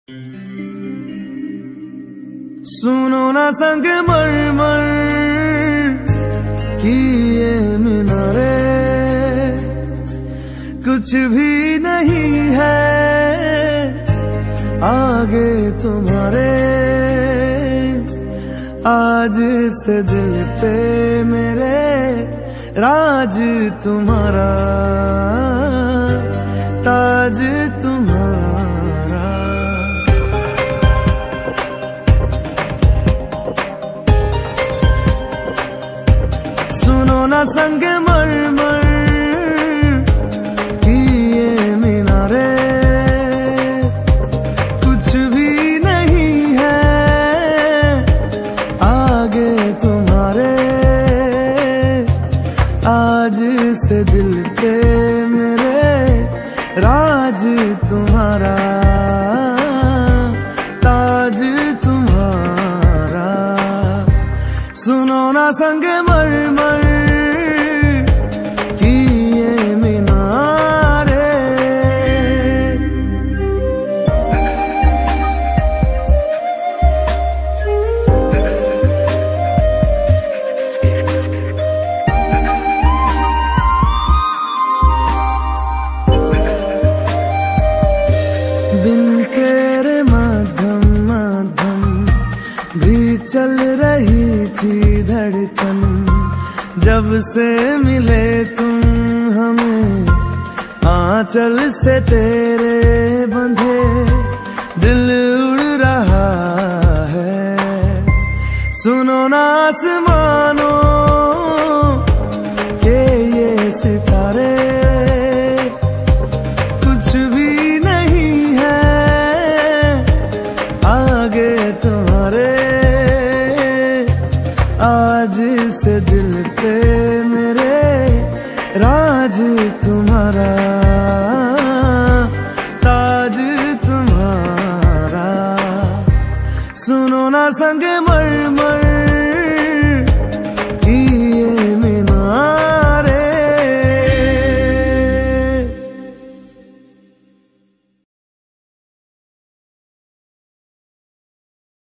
सुनो ना संगमरमर की ये मीनारे, कुछ भी नहीं है आगे तुम्हारे। आज से दिल पे मेरे राज तुम्हारा, ताज तुम्हारा। सुनो ना संगमरमर की ये मीनारे, कुछ भी नहीं है आगे तुम्हारे। आज से दिल पे मेरे राज तुम्हारा, ताज तुम्हारा। सुनो ना संगमरमर की ये मीनारे। बिन तेरे मध्यम मध्यम भी चल रही थी धड़कन। जब से मिले तुम हमें आंचल से तेरे बंधे, दिल उड़ रहा है। सुनो ना आसमानों के ये सितारे, कुछ भी नहीं है आगे तुम्हारे। आज से दिल पे मेरे राज तुम्हारा, ताज तुम्हारा। सुनो ना संगमरमर